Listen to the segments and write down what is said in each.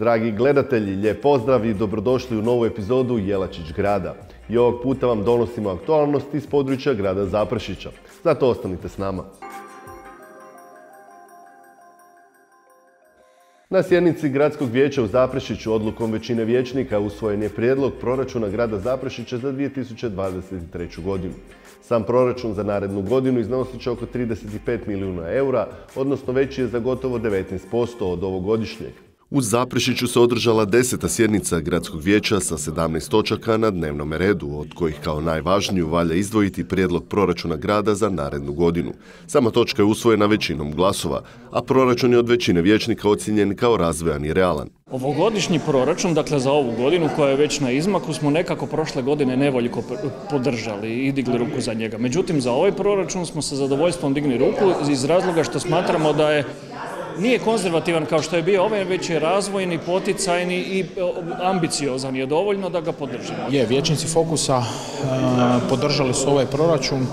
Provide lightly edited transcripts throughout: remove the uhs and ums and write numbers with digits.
Dragi gledatelji, lijep pozdrav i dobrodošli u novu epizodu Jelačić grada. I ovog puta vam donosimo aktualnosti iz područja grada Zaprešića. Zato ostanite s nama. Na sjednici Gradskog vijeća u Zaprešiću odlukom većine vijećnika usvojen je prijedlog proračuna grada Zaprešića za 2023. godinu. Sam proračun za narednu godinu iznosit će oko 35 milijuna eura, odnosno veći je za gotovo 19% od ovogodišnjeg. U Zaprešiću se održala 10. sjednica Gradskog vijeća sa 17 točaka na dnevnom redu, od kojih kao najvažniju valja izdvojiti prijedlog proračuna grada za narednu godinu. Sama točka je usvojena većinom glasova, a proračun je od većine vijećnika ocijenjen kao razvojan i realan. Ovogodišnji proračun, dakle za ovu godinu koja je već na izmaku, smo nekako prošle godine nevoljko podržali i digli ruku za njega. Međutim, za ovaj proračun smo sa zadovoljstvom digli ruku iz razloga što smatramo da nije konzervativan kao što je bio ovaj, već je razvojni, poticajni i ambiciozan, je dovoljno da ga podržimo. Vijećnici Fokusa podržali su ovaj proračun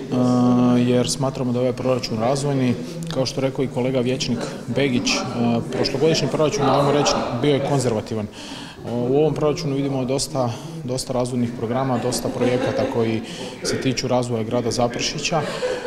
jer smatramo da je ovaj proračun razvojni. Kao što rekao i kolega vijećnik Begić, prošlogodišnji proračun, ajmo reći, bio je konzervativan. U ovom proračunu vidimo dosta razvojnih programa, dosta projekata koji se tiču razvoja grada Zaprešića,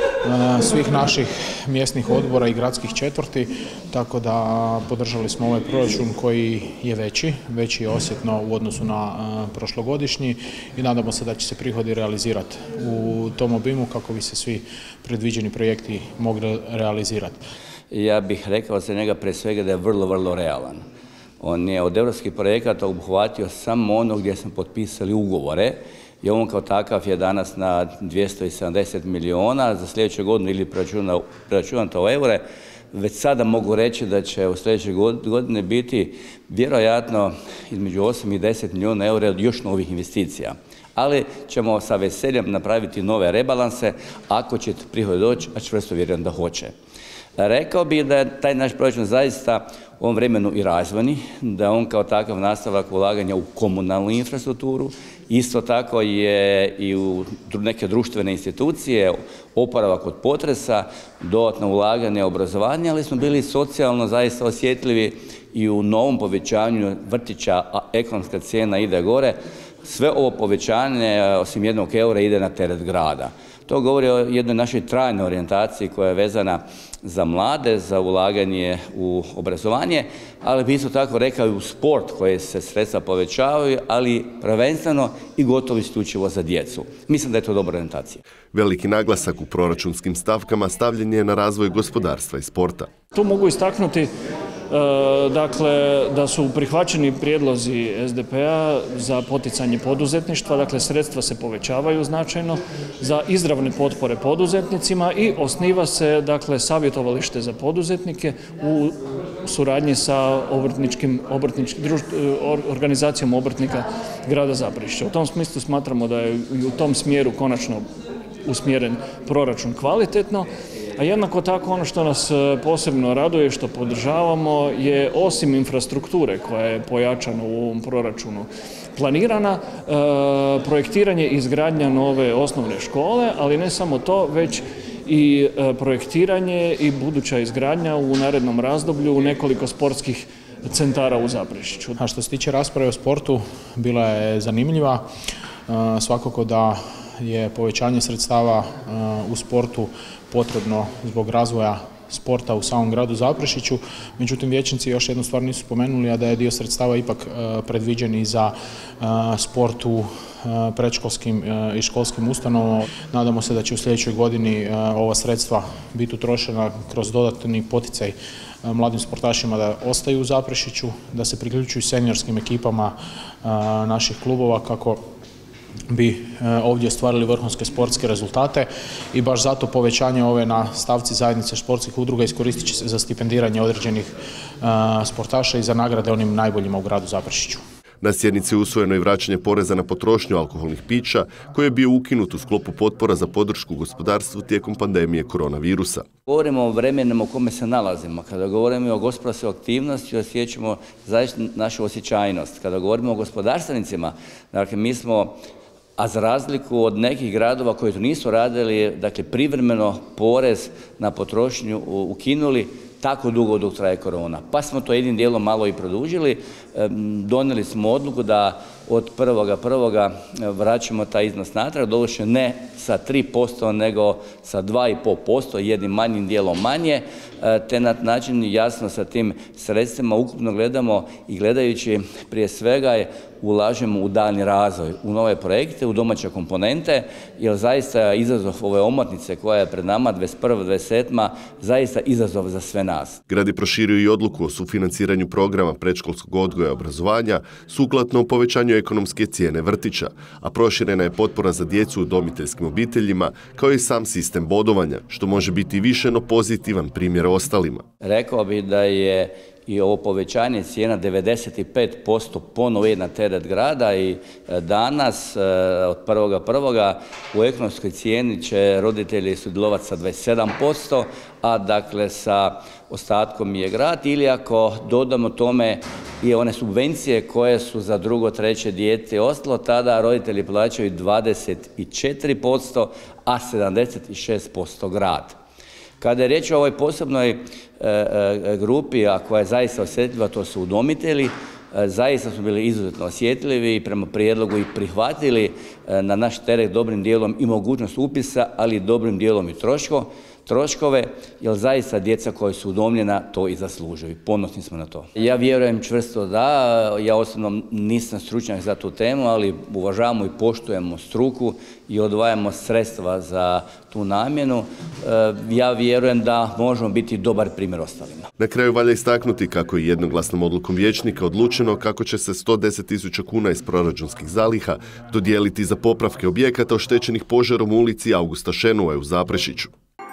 svih naših mjesnih odbora i gradskih četvrti, tako da podržali smo ovaj proračun koji je veći je osjetno u odnosu na prošlogodišnji i nadamo se da će se prihodi realizirati u tom obimu kako bi se svi predviđeni projekti mogli realizirati. Ja bih rekao za njega pre svega da je vrlo realan. On je od europskih projekata obuhvatio samo ono gdje smo potpisali ugovore i on kao takav je danas na 270 milijuna za sljedeću godinu ili preračunato u eure. Već sada mogu reći da će u sljedećoj godine biti vjerojatno između 8 i 10 milijuna eura od još novih investicija. Ali ćemo sa veseljem napraviti nove rebalanse ako će prihod doći, a čvrsto vjerujem da hoće. Rekao bih da je taj naš proračun zaista u ovom vremenu i razvojni, da on kao takav nastavak ulaganja u komunalnu infrastrukturu, isto tako je i u neke društvene institucije, oporavak od potresa, dodatno ulaganje u obrazovanje, ali smo bili socijalno zaista osjetljivi i u novom povećanju vrtića, a ekonomska cijena ide gore. Sve ovo povećanje, osim 1 eura, ide na teret grada. To govori o jednoj našoj trajnoj orijentaciji koja je vezana za mlade, za ulaganje u obrazovanje, ali bi isto tako rekao i u sport koje se sredstva povećavaju, ali prvenstveno i gotovo isključivo za djecu. Mislim da je to dobra orijentacija. Veliki naglasak u proračunskim stavkama stavljen je na razvoj gospodarstva i sporta. Tu mogu istaknuti dakle, da su prihvaćeni prijedlozi SDP-a za poticanje poduzetništva, dakle sredstva se povećavaju značajno za izravne potpore poduzetnicima i osniva se dakle savjetovalište za poduzetnike u suradnji sa organizacijom obrtnika grada Zaprešića. U tom smislu smatramo da je i u tom smjeru konačno usmjeren proračun kvalitetno. A jednako tako ono što nas posebno raduje, što podržavamo, je osim infrastrukture koja je pojačana u ovom proračunu planirana, projektiranje i izgradnja nove osnovne škole, ali ne samo to, već i projektiranje i buduća izgradnja u narednom razdoblju u nekoliko sportskih centara u Zaprešiću. A što se tiče rasprave o sportu, bila je zanimljiva. Svakako da je povećanje sredstava u sportu potrebno zbog razvoja sporta u samom gradu Zaprešiću. Međutim, vijećnici još jednu stvar nisu spomenuli, a da je dio sredstava ipak predviđen i za sport u predškolskim i školskim ustanovama. Nadamo se da će u sljedećoj godini ova sredstva biti utrošena kroz dodatni poticaj mladim sportašima da ostaju u Zaprešiću, da se priključuju seniorskim ekipama naših klubova kako bi ovdje ostvarili vrhunske sportske rezultate i baš zato povećanje ove na stavci zajednice športskih udruga iskoristit će se za stipendiranje određenih sportaša i za nagrade onim najboljima u gradu Zaprešiću. Na sjednici je usvojeno i vraćanje poreza na potrošnju alkoholnih pića koji je bio ukinut u sklopu potpora za podršku gospodarstvu tijekom pandemije koronavirusa. Govorimo o vremenima u kome se nalazimo. Kada govorimo o gospodarskoj aktivnosti, osjećamo zaista našu osjećajnost. Kada govorimo o gospodarstvenicima, dakle mi smo, a za razliku od nekih gradova koji to nisu radili, dakle privremeno porez na potrošnju ukinuli, tako dugo dok traje korona. Pa smo to jednim dijelom malo i produžili. Donijeli smo odluku da od 1.1. vraćamo taj iznos natrag, doduše ne sa 3%, nego sa 2,5%, jednim manjim dijelom manje, te na način jasno sa tim sredstvima ukupno gledamo i gledajući prije svega ulažemo u daljnji razvoj, u nove projekte, u domaće komponente, jer zaista izazov ove omotnice koja je pred nama 21-27 zaista izazov za sve nas. Grad je proširio i odluku o sufinanciranju programa predškolskog odgoja i obrazovanja sukladno povećanju ekonomske cijene vrtića, a proširena je potpora za djecu u udomiteljskim obiteljima, kao i sam sistem bodovanja, što može biti više no pozitivan primjer ostalima. Rekao bih da je i ovo povećanje cijena 95% ponovo na teret grada i danas od 1.1. u ekonomskoj cijeni će roditelji sudjelovati sa 27%, a dakle sa ostatkom je grad, ili ako dodamo tome i one subvencije koje su za drugo, treće dijete ostalo, tada roditelji plaćaju 24%, a 76% grad. Kada je riječ o ovoj posebnoj grupi, a koja je zaista osjetljiva, to su udomitelji, zaista smo bili izuzetno osjetljivi i prema prijedlogu i prihvatili na naš teret dobrim dijelom i mogućnost upisa, ali i dobrim dijelom i troškove, jer zaista djeca koja su udomljena to i zaslužuju. Ponosni smo na to. Ja vjerujem čvrsto da, ja osobno nisam stručnjak za tu temu, ali uvažavamo i poštujemo struku i odvajamo sredstva za tu namjenu. Ja vjerujem da možemo biti dobar primjer ostalima. Na kraju valja istaknuti kako je jednoglasnom odlukom vijećnika odlučeno kako će se 110.000 kuna iz proračunskih zaliha dodijeliti za popravke objekata oštećenih požarom u ulici Augusta Šenue u Zaprešiću.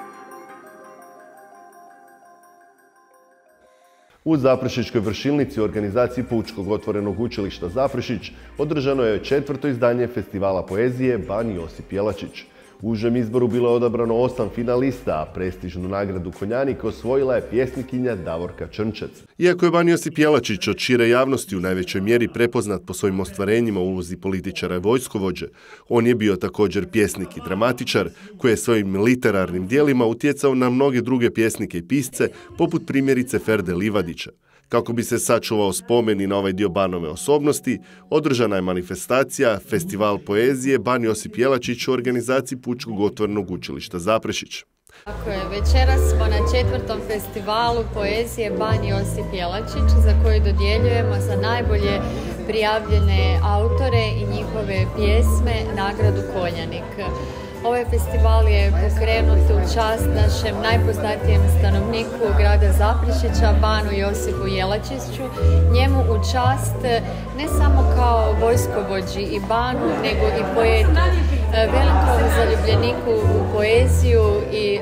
U Zaprešićkoj vršilnici u organizaciji Pučkog otvorenog učilišta Zaprešić održano je 4. izdanje festivala poezije Ban Josip Jelačić. U užem izboru bilo je odabrano 8 finalista, a prestižnu nagradu Konjanik osvojila je pjesnikinja Davorka Črnčec. Iako je Ban Josip Jelačić od šire javnosti u najvećoj mjeri prepoznat po svojim ostvarenjima u ulozi političara i vojskovođe, on je bio također pjesnik i dramatičar koji je svojim literarnim dijelima utjecao na mnoge druge pjesnike i pisce, poput primjerice Ferde Livadića. Kako bi se sačuvao spomen i na ovaj dio Banove osobnosti, održana je manifestacija Festival poezije Ban Josip Jelačić u organizaciji Pučkog otvorenog učilišta Zaprešić. Tako je, večeras smo na 4. festivalu poezije Ban Josip Jelačić, za koji dodjeljujemo za najbolje prijavljene autore i njihove pjesme nagradu Konjanik. Ovaj festival je pokrenut u čast našem najpoznatijem stanovniku grada Zaprešića, Banu Josipu Jelačiću. Njemu u čast ne samo kao vojskovođi i banu, nego i poetu, velikom zaljubljeniku u poeziju i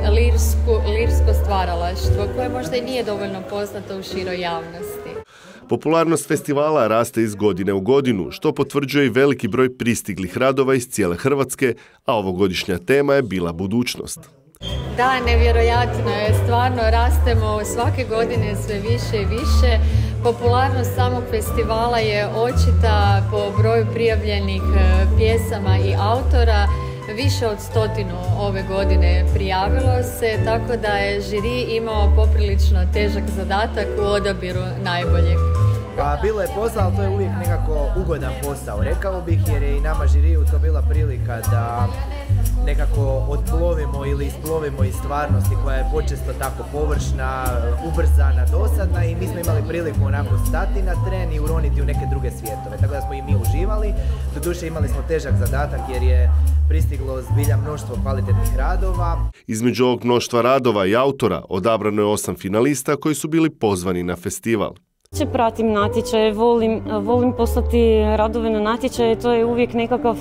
lirsko stvaralaštvo, koje možda i nije dovoljno poznato u široj javnosti. Popularnost festivala raste iz godine u godinu, što potvrđuje i veliki broj pristiglih radova iz cijele Hrvatske, a ovogodišnja tema je bila budućnost. Da, nevjerojatno je, stvarno rastemo svake godine sve više i više. Popularnost samog festivala je očita po broju prijavljenih pjesama i autora. Više od 100 ove godine prijavilo se, tako da je žiri imao poprilično težak zadatak u odabiru najboljeg. Pa bilo je posao, ali to je uvijek nekako ugodan posao, rekao bih, jer je i nama žiriju to bila prilika da nekako otplovimo ili isplovimo iz stvarnosti koja je počesto tako površna, ubrzana, dosadna, i mi smo imali priliku onako stati na tren i uroniti u neke druge svijetove, tako da smo i mi uživali. Doduše imali smo težak zadatak jer je pristiglo zbilja mnoštvo kvalitetnih radova. Između ovog mnoštva radova i autora odabrano je 8 finalista koji su bili pozvani na festival. Pratim natječaje, volim poslati radove na natječaje, to je uvijek nekakav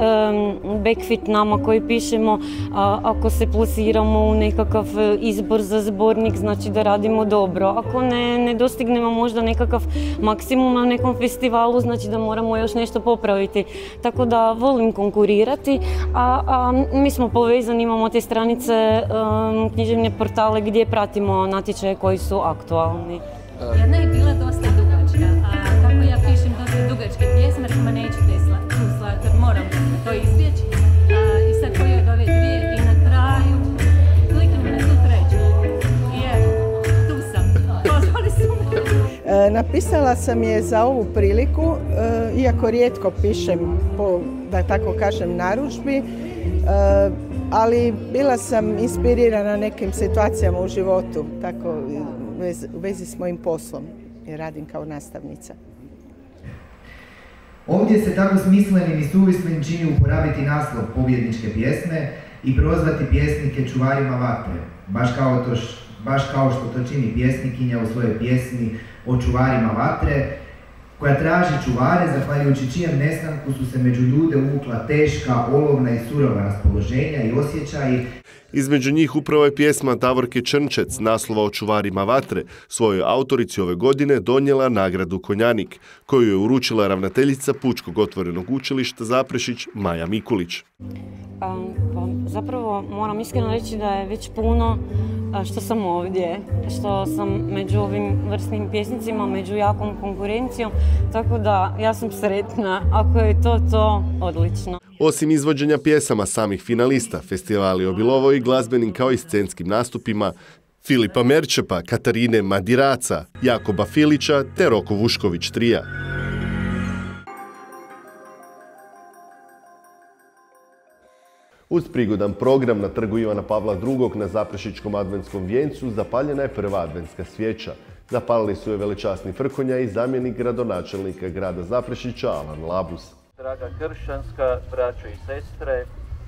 backfit nama koji pišemo, ako se plasiramo u nekakav izbor za zbornik, znači da radimo dobro. Ako ne dostignemo možda nekakav maksimum na nekom festivalu, znači da moramo još nešto popraviti. Tako da volim konkurirati, a mi smo povezani, imamo te stranice, književne portale gdje pratimo natječaje koji su aktualni. Jedna je bila dosta dugačka, a kako ja pišem dosta dugačke pjesme, rekao ma nećete tu slati, moram to izbjeći. I sad koji od ove dvije i na kraju kliknem na tu treću. I evo, tu sam. Napisala sam je za ovu priliku, iako rijetko pišem po, da tako kažem, narudžbi, ali bila sam inspirirana nekim situacijama u životu, tako u vezi s mojim poslom, jer radim kao nastavnica. Ovdje se tako smislenim i suvislim čini uporabiti naslov pobjedničke pjesme i prozvati pjesnike čuvarima vatre, baš kao što to čini pjesnikinja u svojoj pjesmi o čuvarima vatre, koja traži čuvare, zahvaljujući čijem nestanku su se među ljude uvukla teška, olovna i surova raspoloženja i osjećaji. Između njih upravo je pjesma Davorke Črnčec, naslova o čuvarima vatre, svojoj autorici ove godine donijela nagradu Konjanik, koju je uručila ravnateljica Pučkog otvorenog učilišta Zaprešić Maja Mikulić. Zapravo moram iskreno reći da je već puno što sam ovdje, što sam među ovim vrsnim pjesnicima, među jakom konkurencijom, tako da ja sam sretna, ako je to odlično. Osim izvođenja pjesama samih finalista, festival je obilovao i glazbenim kao i scenskim nastupima Filipa Merčepa, Katarine Madiraca, Jakoba Filića te Roko Vušković trija. Uz prigodan program na trgu Ivana Pavla II. Na Zaprešićkom adventskom vijencu zapaljena je prva adventska svijeća. Zapalili su je velečasni Frkonja i zamjenik gradonačelnika grada Zaprešića Alan Labus. Draga kršćanska braćo i sestre,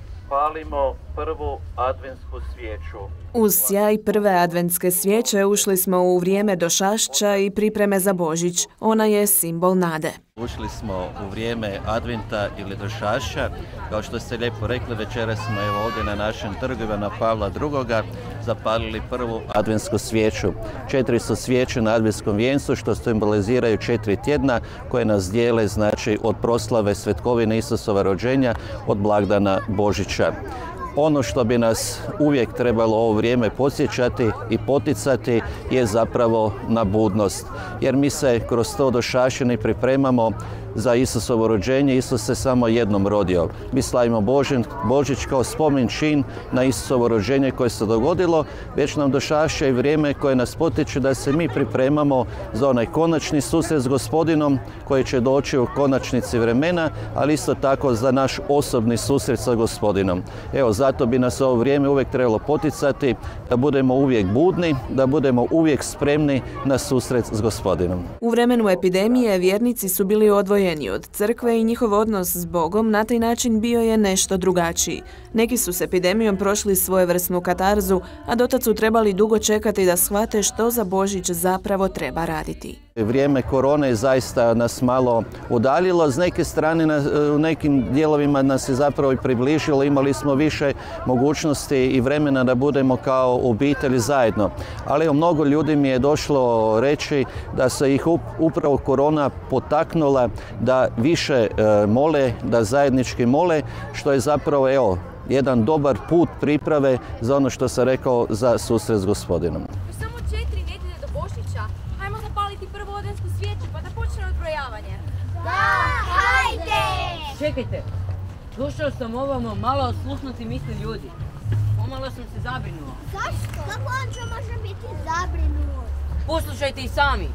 palimo prvu adventsku svijeću. Uz sjaj prve adventske svijeće ušli smo u vrijeme došašća i pripreme za Božić. Ona je simbol nade. Ušli smo u vrijeme adventa ili došašća. Kao što ste lijepo rekli, večeras smo ovdje na našem trgu Ivana Pavla II. Zapalili prvu adventsku svijeću. 4 su svijeće na adventskom vijencu što simboliziraju 4 tjedna koje nas dijele, znači, od proslave svetkovine Isusova rođenja, od blagdana Božića. Ono što bi nas uvijek trebalo ovo vrijeme podsjećati i poticati je zapravo na budnost. Jer mi se kroz to došašćenje pripremamo za Isusovo rođenje. Isus se samo jednom rodio. Mi slavimo Božić kao spomen čin na Isusovo rođenje koje se dogodilo, već nam došašća i vrijeme koje nas potiče da se mi pripremamo za onaj konačni susret s Gospodinom koji će doći u konačnici vremena, ali isto tako za naš osobni susret sa Gospodinom. Evo, zato bi nas ovo vrijeme uvijek trebalo poticati da budemo uvijek budni, da budemo uvijek spremni na susret s Gospodinom. U vremenu epidemije vjernici su bili odvojeni od crkve i njihov odnos s Bogom na taj način bio je nešto drugačiji. Neki su s epidemijom prošli svojevrsnu katarzu, a dotad su trebali dugo čekati da shvate što za Božić zapravo treba raditi. Vrijeme korone zaista nas malo udaljilo, s neke strane u nekim dijelovima nas je zapravo i približilo, imali smo više mogućnosti i vremena da budemo kao obitelji zajedno. Ali mnogo ljudi mi je došlo reći da se ih upravo korona potaknula da više mole, da zajednički mole, što je zapravo jedan dobar put priprave za ono što sam rekao za susret s Gospodinom. Samo 4 nedjelje do Božića, hajmo zapaliti prvu adventsku svijeću pa da počne odbrojavanje. Da, hajde! Čekajte, došao sam ovamo malo oslušnuti misli ljudi. Pomalo sam se zabrinuo. Zašto? Kako on će može biti zabrinut? Poslušajte i sami.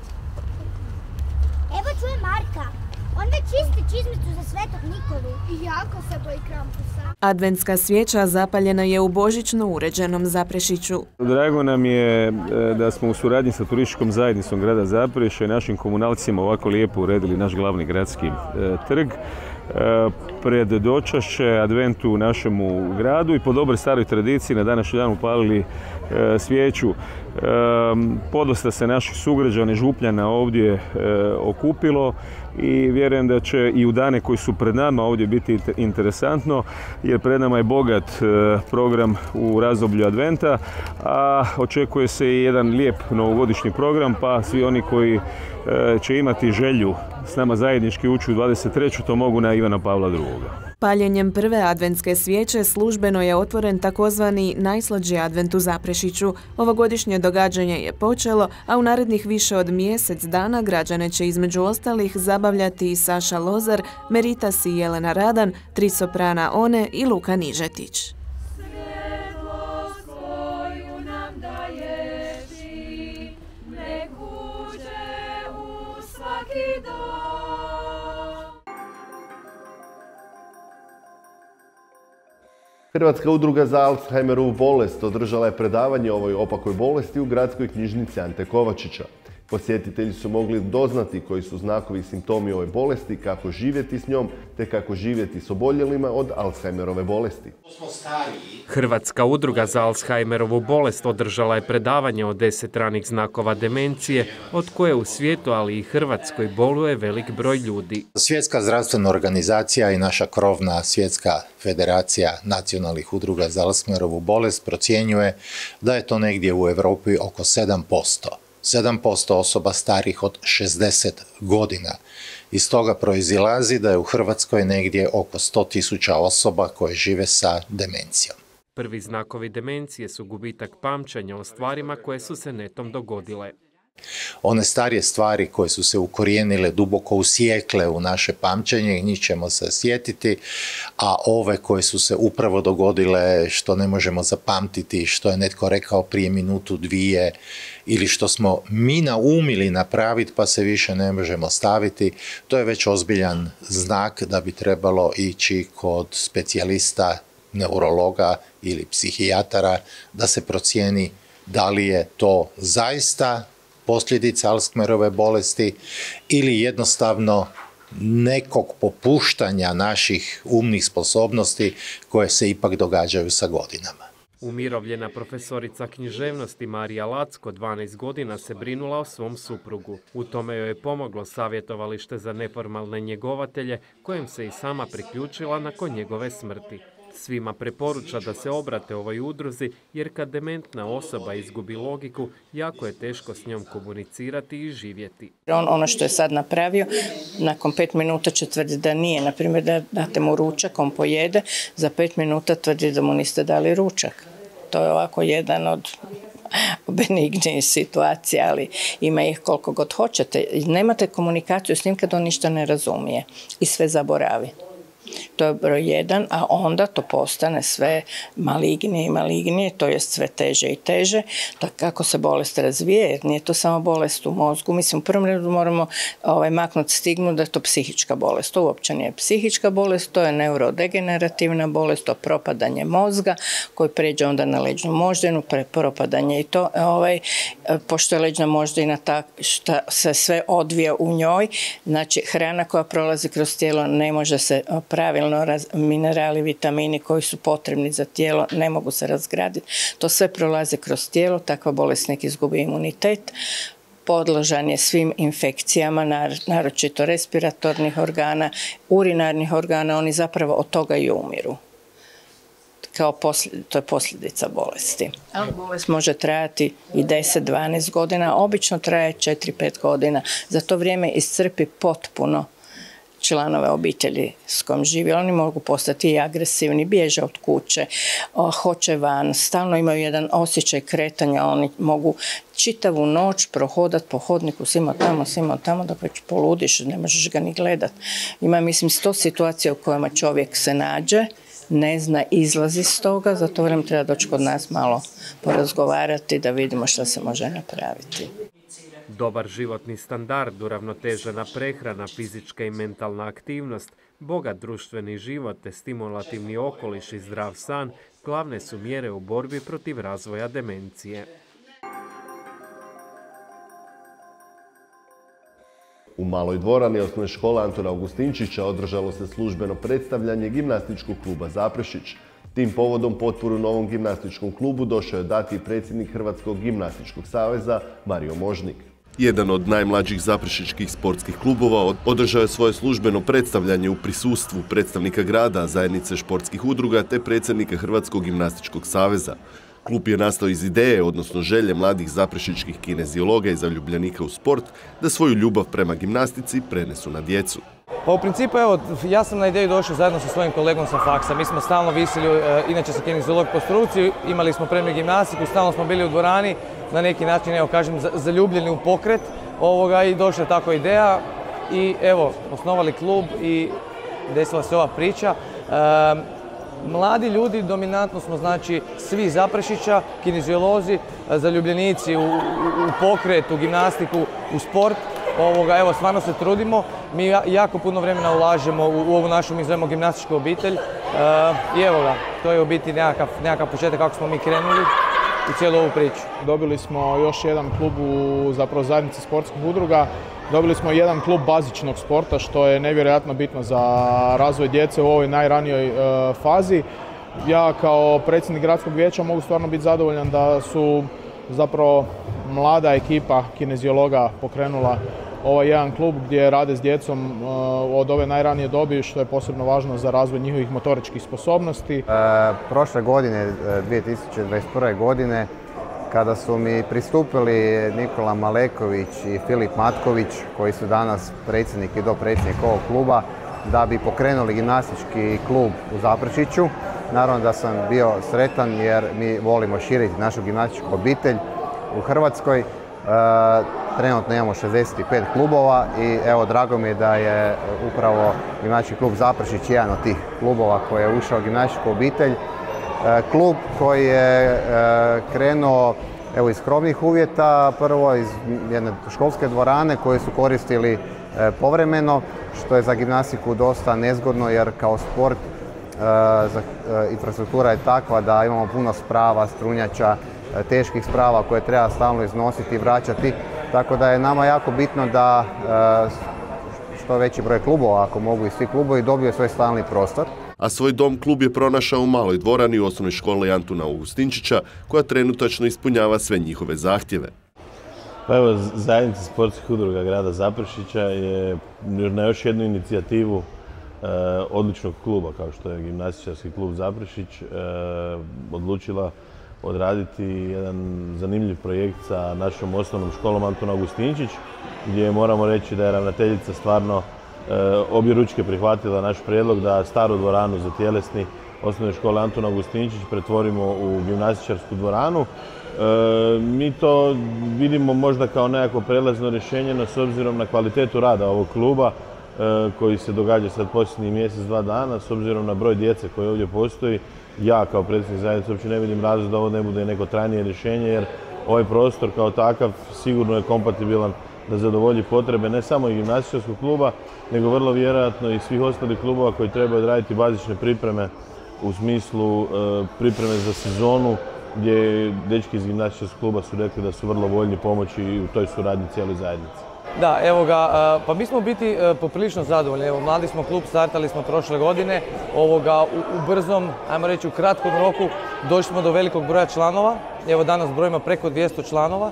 Evo čuje Marka. On već čisti čizmicu za Svetog Nikolu. I jako se boji Krampusa. Adventska svijeća zapaljena je u božićno uređenom Zaprešiću. Drago nam je da smo u suradnji sa turističkom zajednicom grada Zaprešića i našim komunalcima ovako lijepo uredili naš glavni gradski trg. Pred dočašće adventu u našemu gradu i po dobroj staroj tradiciji na današnji dan upalili svijeću. Podosta se naših sugrađana i župljana ovdje okupilo i vjerujem da će i u dane koji su pred nama ovdje biti interesantno, jer pred nama je bogat program u razdoblju adventa, a očekuje se i jedan lijep novogodišnji program, pa svi oni koji će imati želju s nama zajednički ući u 23. to mogu na Ivana Pavla II. Paljenjem prve adventske svijeće službeno je otvoren takozvani najslađi advent u Zaprešiću. Ovogodišnje događanje je počelo, a u narednih više od mjesec dana građane će između ostalih zabavljati i Saša Lozar, Meritas i Jelena Radan, 3 soprana One i Luka Nižetić. Hrvatska udruga za Alzheimerovu bolest održala je predavanje o ovoj opakoj bolesti u gradskoj knjižnici Ante Kovačića. Posjetitelji su mogli doznati koji su znakovi i simptomi ove bolesti, kako živjeti s njom, te kako živjeti s oboljelima od Alzheimerove bolesti. Hrvatska udruga za Alzheimerovu bolest održala je predavanje o 10 ranih znakova demencije, od koje u svijetu, ali i Hrvatskoj, boluje velik broj ljudi. Svjetska zdravstvena organizacija i naša krovna Svjetska federacija nacionalnih udruga za Alzheimerovu bolest procjenjuje da je to negdje u Europi oko 7%. 7% osoba starih od 60 godina. Iz toga proizilazi da je u Hrvatskoj negdje oko 100.000 osoba koje žive sa demencijom. Prvi znakovi demencije su gubitak pamćenja o stvarima koje su se netom dogodile. One starije stvari koje su se ukorijenile, duboko usjekle u naše pamćenje, njih ćemo se sjetiti, a ove koje su se upravo dogodile, što ne možemo zapamtiti, što je netko rekao prije minutu, dvije, ili što smo mi naumili napraviti pa se više ne možemo staviti, to je već ozbiljan znak da bi trebalo ići kod specijalista, neurologa ili psihijatara da se procijeni da li je to zaista posljedica Alzheimerove bolesti ili jednostavno nekog popuštanja naših umnih sposobnosti koje se ipak događaju sa godinama. Umirovljena profesorica književnosti Marija Lacko 12 godina se brinula o svom suprugu. U tome joj je pomoglo savjetovalište za neformalne njegovatelje, kojem se i sama priključila nakon njegove smrti. Svima preporuča da se obrate ovoj udruzi, jer kad dementna osoba izgubi logiku, jako je teško s njom komunicirati i živjeti. Ono što je sad napravio, nakon 5 minuta će tvrditi da nije. Naprimjer, da date mu ručak, on pojede, za 5 minuta tvrdi da mu niste dali ručak. To je ovako jedan od benignijih situacija, ali ima ih koliko god hoćete. Nemate komunikaciju s njim kad on ništa ne razumije i sve zaboravi. To je broj 1, a onda to postane sve malignije i malignije, to je sve teže i teže. Kako se bolest razvije, jer nije to samo bolest u mozgu. Mislim, u prvom redu moramo maknuti stigmu da je to psihička bolest. To uopće nije psihička bolest, to je neurodegenerativna bolest, to je propadanje mozga koji pređe onda na leđnu moždinu, propadanje i to. Pošto je leđna moždina što se sve odvija u njoj, znači hrana koja prolazi kroz tijelo ne može se pravilno, minerali, vitamini koji su potrebni za tijelo ne mogu se razgraditi. To sve prolazi kroz tijelo, takva bolesnik izgubi imunitet, podložan je svim infekcijama, naročito respiratornih organa, urinarnih organa, oni zapravo od toga i umiru. To je posljedica bolesti. Ali bolest može trajati i 10-12 godina, obično traje 4-5 godina. Za to vrijeme iscrpi potpuno članove obitelji s kojom živi. Oni mogu postati i agresivni, bježe od kuće, hoće van, stalno imaju jedan osjećaj kretanja, oni mogu čitavu noć prohodati po hodniku, svima tamo, dok već poludiš, ne možeš ga ni gledat. Ima, mislim, 100 situacija u kojima čovjek se nađe, ne zna, izlazi s toga, zato vrijeme treba doći kod nas malo porazgovarati da vidimo što se može napraviti. Dobar životni standard, uravnotežena prehrana, fizička i mentalna aktivnost, bogat društveni život te stimulativni okoliš i zdrav san glavne su mjere u borbi protiv razvoja demencije. U Maloj dvorani osnovne škole Antuna Augustinčića održalo se službeno predstavljanje gimnastičkog kluba Zaprešić. Tim povodom potporu novom gimnastičkom klubu došao je dati i predsjednik Hrvatskog gimnastičkog saveza Mario Možnik. Jedan od najmlađih zaprešičkih sportskih klubova održao je svoje službeno predstavljanje u prisustvu predstavnika grada, zajednice športskih udruga te predsjednika Hrvatskog gimnastičkog saveza. Klub je nastao iz ideje, odnosno želje mladih zaprešičkih kineziologa i zaljubljenika u sport da svoju ljubav prema gimnastici prenesu na djecu. Pa u principu, evo, ja sam na ideju došao zajedno sa svojim kolegom sa faksa. Mi smo stalno visili, inače sa kineziolog po struci, imali smo premijer gimnastiku, stalno smo bili u dvorani, na neki način, evo kažem, zaljubljeni u pokret i došla je tako ideja i evo, osnovali klub i desila se ova priča. Mladi ljudi, dominantno smo, znači, svi Zaprešića, kineziolozi, zaljubljenici u pokret, u gimnastiku, u sport. Evo, stvarno se trudimo, mi jako puno vremena ulažemo u ovu našu, mi zovemo gimnastičku obitelj. I evo ga, to je u biti nekakav početak kako smo mi krenuli u cijelu ovu priču. Dobili smo još jedan klub u zapravo zajednici sportskih udruga. Dobili smo jedan klub bazičnog sporta što je nevjerojatno bitno za razvoj djece u ovoj najranijoj fazi. Ja kao predsjednik gradskog vijeća mogu stvarno biti zadovoljan da su zapravo mlada ekipa kineziologa pokrenula ovaj jedan klub gdje rade s djecom od ove najranije dobi, što je posebno važno za razvoj njihovih motoričkih sposobnosti. Prošle godine, 2021. godine, kada su mi pristupili Nikola Maleković i Filip Matković, koji su danas predsjednik i dopredsjednik ovog kluba, da bi pokrenuli gimnastički klub u Zaprešiću. Naravno da sam bio sretan jer mi volimo širiti našu gimnastičku obitelj u Hrvatskoj. Trenutno imamo 65 klubova i evo, drago mi je da je upravo gimnastički klub Zaprešić jedan od tih klubova koji je ušao u gimnastičku obitelj. Klub koji je krenuo iz skromnih uvjeta, prvo iz jedne školske dvorane koje su koristili povremeno, što je za gimnastiku dosta nezgodno jer kao sport infrastruktura je takva da imamo puno sprava, strunjača, teških sprava koje treba stalno iznositi i vraćati. Tako da je nama jako bitno da što veći broj klubova, ako mogu i svi klubovi, dobiju svoj stalni prostor. A svoj dom klub je pronašao u maloj dvorani u osnovnoj školi Antuna Augustinčića, koja trenutačno ispunjava sve njihove zahtjeve. Pa evo, zajednica sportskih udruga grada Zaprešića je na još jednu inicijativu odličnog kluba, kao što je gimnastičarski klub Zaprešić, odlučila odraditi jedan zanimljiv projekt sa našom osnovnom školom Antun Augustinčić, gdje moramo reći da je ravnateljica stvarno objeručke prihvatila naš prijedlog da staru dvoranu za tjelesni osnovne škole Antun Augustinčić pretvorimo u gimnastičarsku dvoranu. Mi to vidimo možda kao nekako prelazno rješenje, no s obzirom na kvalitetu rada ovog kluba koji se događa sad posljednjih mjesec, 2 dana, s obzirom na broj djece koji ovdje postoji, ja kao predsjednik zajednice uopće ne vidim razlog da ovo ne bude neko trajnije rješenje, jer ovaj prostor kao takav sigurno je kompatibilan da zadovolji potrebe ne samo i gimnastičarskog kluba, nego vrlo vjerojatno i svih ostalih klubova koji trebaju odraditi bazične pripreme u smislu pripreme za sezonu, gdje dečki iz gimnastičarskog kluba su rekli da su vrlo voljni pomoći i u toj suradnji cijeloj zajednici. Da, evo ga, pa mi smo biti poprilično zadovoljni. Evo, mladi smo klub, startali smo prošle godine. U brzom, ajmo reći u kratkom roku, došli smo do velikog broja članova. Evo, danas brojimo preko 200 članova.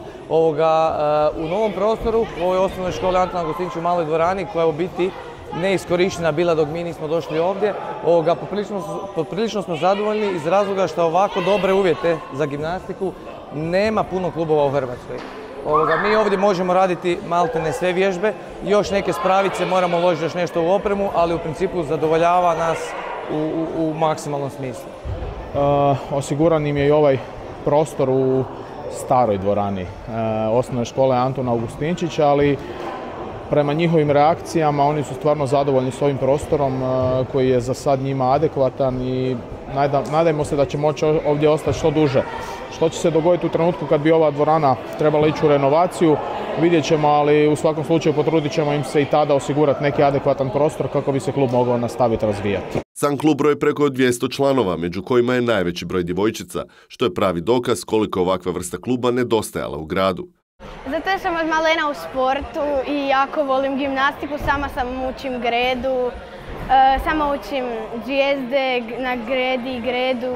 U novom prostoru, u ovoj osnovnoj školi Antun Augustinčić u maloj dvorani, koja je u biti neiskorištena bila dok mi nismo došli ovdje. Poprilično smo zadovoljni iz razloga što ovako dobre uvjete za gimnastiku nema puno klubova u Hrvatskoj. Mi ovdje možemo raditi maltene sve vježbe, još neke spravice, moramo uložiti još nešto u opremu, ali u principu zadovoljava nas u maksimalnom smislu. Osiguran im je i ovaj prostor u staroj dvorani osnovne škole Antuna Augustinčića, ali prema njihovim reakcijama oni su stvarno zadovoljni s ovim prostorom koji je za sad njima adekvatan i nadajmo se da će moći ovdje ostati što duže. Što će se dogoditi u trenutku kad bi ova dvorana trebala ići u renovaciju, vidjet ćemo, ali u svakom slučaju potrudit ćemo im se i tada osigurati neki adekvatan prostor kako bi se klub mogao nastaviti razvijati. Sam klub broji preko 200 članova, među kojima je najveći broj djevojčica, što je pravi dokaz koliko ovakva vrsta kluba nedostajala u gradu. Zato sam od malena u sportu i jako volim gimnastiku, sama sam učim gredu, sama učim zvijezde na gredi i gredu,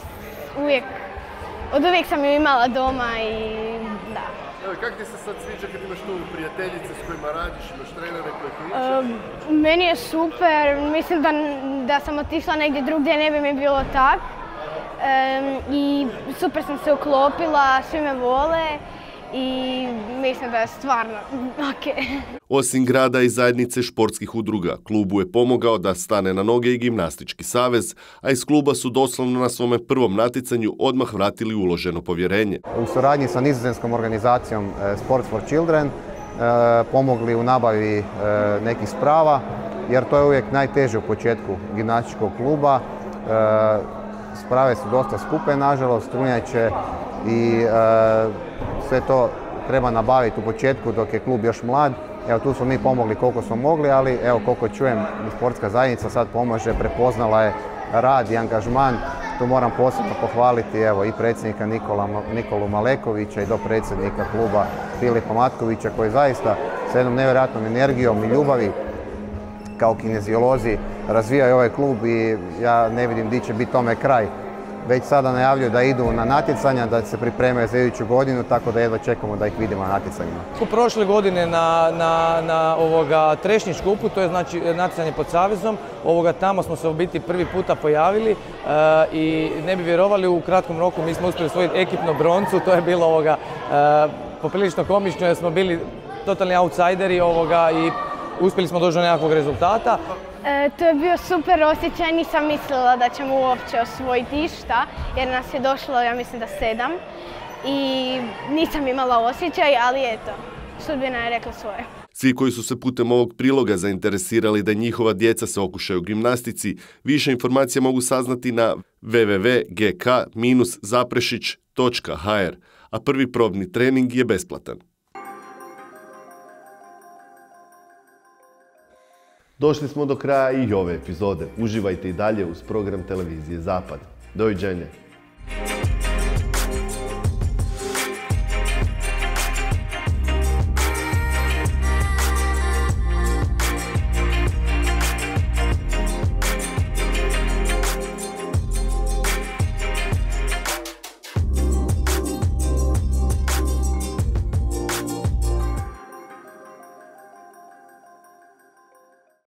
od uvijek sam ju imala doma i da. Evo, kako ti se sad sviđa kad imaš tu prijateljice s kojima radiš, imaš trenere koje ti uče? Meni je super, mislim da sam otišla negdje drugdje ne bi mi bilo tak. I super sam se uklopila, svi me vole i mislim da je stvarno ok. Osim grada i zajednice športskih udruga, klubu je pomogao da stane na noge i gimnastički savez, a iz kluba su doslovno na svome prvom natjecanju odmah vratili uloženo povjerenje. U suradnji sa nizozemskom organizacijom Sports for Children pomogli u nabavi nekih sprava, jer to je uvijek najteže u početku gimnastičkog kluba. Sprave su dosta skupe, nažalost, strunjače i sve to treba nabaviti u početku dok je klub još mlad. Evo, tu smo mi pomogli koliko smo mogli, ali evo, koliko čujem, sportska zajednica sad pomaže, prepoznala je rad i angažman. Tu moram posebno pohvaliti evo, i predsjednika Nikolu Malekovića i dopredsjednika kluba Filipa Matkovića, koji zaista s jednom nevjerojatnom energijom i ljubavi kao kineziolozi razvijaju ovaj klub i ja ne vidim di će biti tome kraj. Već sada najavljuju da idu na natjecanja, da se pripremaju za iduću godinu, tako da jedva čekamo da ih vidimo na natjecanjima. Prošle godine na trešnji škupu, to je znači natjecanje pod savezom, tamo smo se u biti prvi puta pojavili i ne bi vjerovali, u kratkom roku mi smo uspjeli osvojiti ekipnu broncu, to je bilo poprilično komično jer smo bili totalni outsideri i uspjeli smo doći do nekakvog rezultata. To je bio super osjećaj, nisam mislila da ćemo uopće osvojiti išta, jer nas je došlo, ja mislim da 7 i nisam imala osjećaj, ali eto, sudbina je rekla svoje. Svi koji su se putem ovog priloga zainteresirali da njihova djeca se okušaju u gimnastici, više informacija mogu saznati na www.gk-zaprešić.hr, a prvi probni trening je besplatan. Došli smo do kraja i ove epizode. Uživajte i dalje uz program televizije Zapad. Doviđenja!